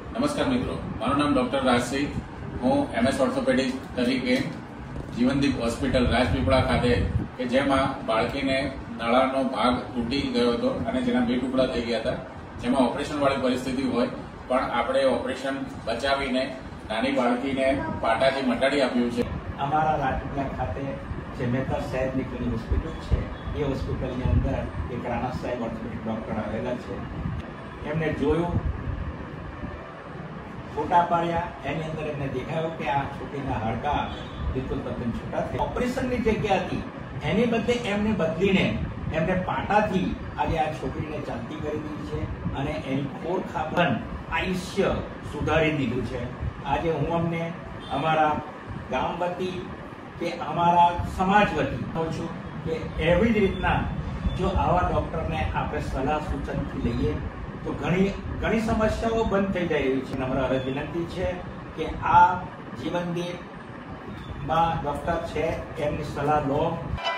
નમસ્કાર મિત્રો, મારું નામ ડોક્ટર રાજસિંહ. હું MS ઓર્થોપેડિક તરીકે જીવનદીપ હોસ્પિટલ રાજપીપળા ખાતે કે જેમાં બાળકીને નળાનો ભાગ તૂટી ગયો હતો અને જેના 2 ટુકડા થઈ ગયા હતા, જેમાં ઓપરેશન વાળી પરિસ્થિતિ હોય પણ આપણે ઓપરેશન બચાવીને નાની બાળકીને પાટાથી મટાડી આપ્યું છે. અમારા રાજપીપળા ખાતે જે મહેતા સાહેબની ક્લિનિક હોસ્પિટલ છે એ હોસ્પિટલની અંદર એક રાણા સાહેબ ઓર્થોપેડિક ડોક્ટર આવેલા છે. એમને જોયું, ફોટા પાડ્યા, એની અંદર એમને દેખાયું કે આ છોકરીના હાડકા બિલકુલ તદ્દન છૂટા થયા. ઓપરેશનની જગ્યા હતી એની બદલે એમને બદલીને એમને પાટાથી આજે આ છોકરીને ચાલતી કરી દીધી છે અને એની ખોરખાપણ આયુષ્ય સુધારી દીધું છે. આજે હું અમને અમારા ગામ વતી કે અમારા સમાજ વતી કહું છું કે એવી જ રીતના જો આવા ડોક્ટરને આપણે સલાહ સૂચનથી લઈએ તો ઘણી સમસ્યાઓ બંધ થઈ જાય એવી છે. નમ્ર વિનંતી છે કે આ જીવનદીપમાં ડોક્ટર છે એમની સલાહ લો.